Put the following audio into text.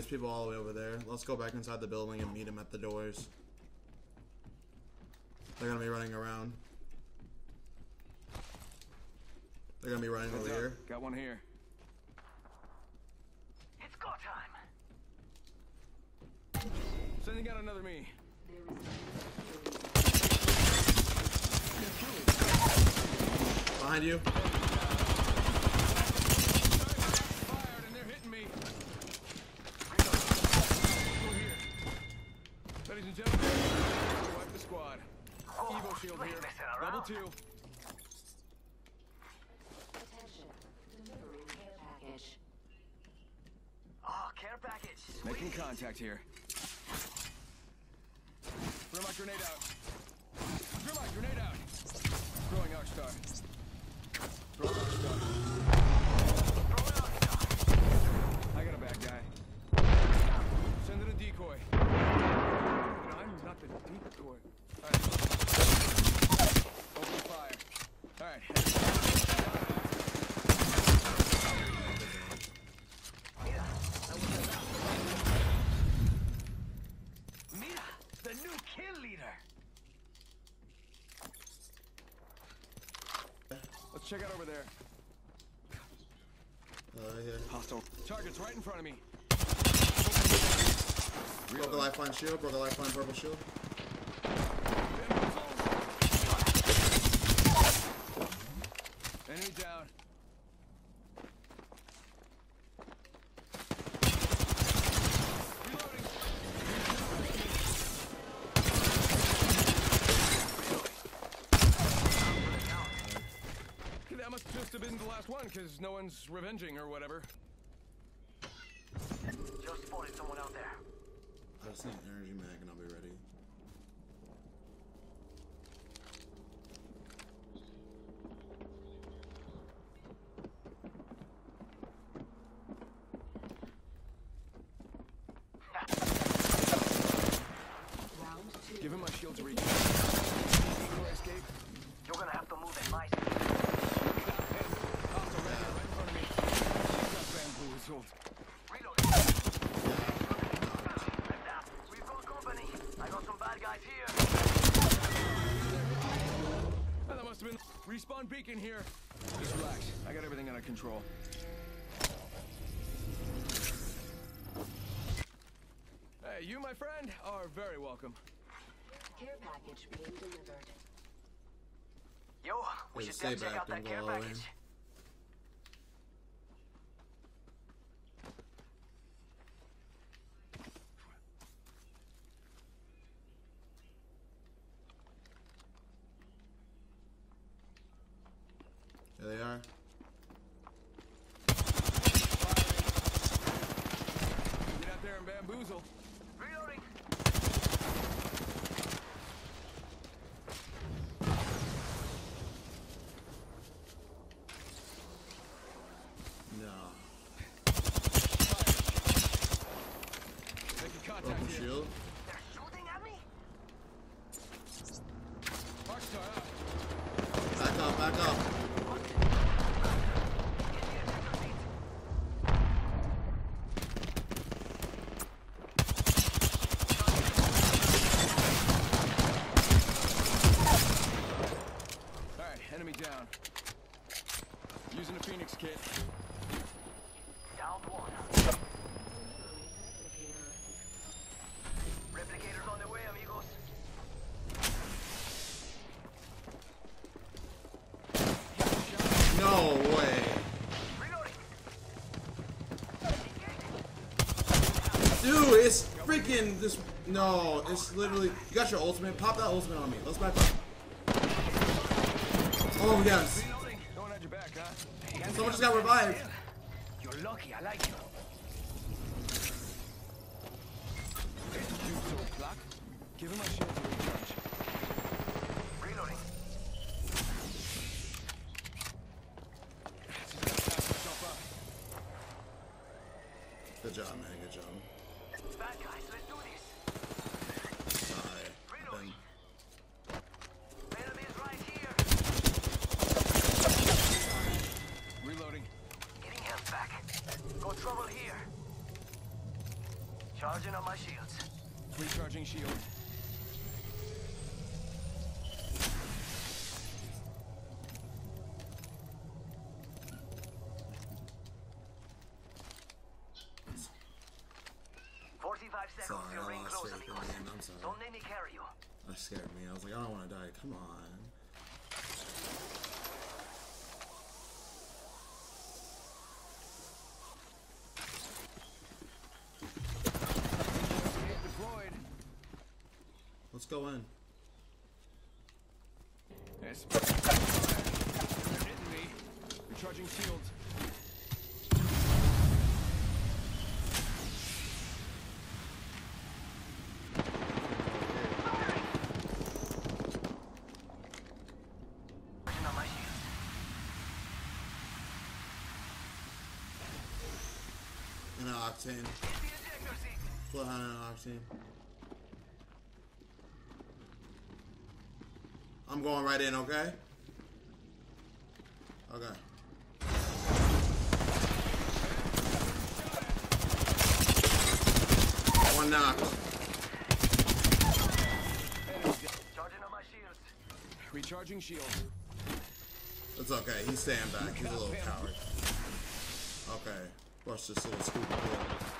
people all the way over there. Let's go back inside the building and meet them at the doors. They're gonna be running around. They're gonna be running over here. Got one here. It's go time. Sending out another me. Behind you. Fired and they're hitting me. Ladies and gentlemen, wipe the squad. Evo shield here. Level 2. Attention. Delivering care package. Oh, care package. Making contact here. Throw my grenade out. Throw my grenade out. Throwing Arcstar. Throwing Arcstar. Throwing Arcstar. I got a bad guy. Send in a decoy. No, I'm not the decoy. Alright. Open fire. Alright. Mira, the new kill leader. Let's check out over there. Here. Hostile. Target's right in front of me. Broke a lifeline shield. Broke a lifeline purple shield. Enemy down. Reloading. Okay, that must just have been the last one, because no one's revenging or whatever. Just spotted someone out there. I just need an energy mag and I'll be ready. Give him my shield to reach. Decoy escape. You're gonna have to move at my speed. Hostile right in front of me. Got bamboozled. Reloading. We've got company. I got some bad guys here. Oh, that must have been respawn beacon here. Just relax. I got everything under control. Hey, you, my friend, are very welcome. Care package being delivered. Yo, we should stay check back, out that don't care go all the way. package. There they are. Get out there and bamboozle. Reloading. No. Making contact Purple here. shield. They're shooting at me? Arcstar out. Back up, back up. Alright, enemy down. Using a Phoenix kit. Down one. Replicators on the way, amigos. No way. Reloading. Dude, it's freaking this. No, it's literally. You got your ultimate. Pop that ultimate on me. Let's back up. Oh, yes. Reloading. Going at your back, huh? Someone just got revived. You're lucky, I like you. Jutsu clock. Give him my shield to recharge. Reloading. Just gotta pass myself up. Good job, man. Good job. Bad guys, let's do this. Alright. Reloading. Enemies right here. Reloading. Getting health back. Got trouble here. Recharging shield. Sorry, I lost faith in the end. I'm sorry. Don't let me carry you. That scared me. I was like, I don't want to die. Come on. Deployed. Let's go in. Yes. They're hitting me. Recharging shields. An octane. Bloodhound and octane. I'm going right in, okay? Okay. One knock. Charging on my shields. Recharging shield. It's okay. He's staying back. He's a little coward. Okay. Watch this little scoop of blood.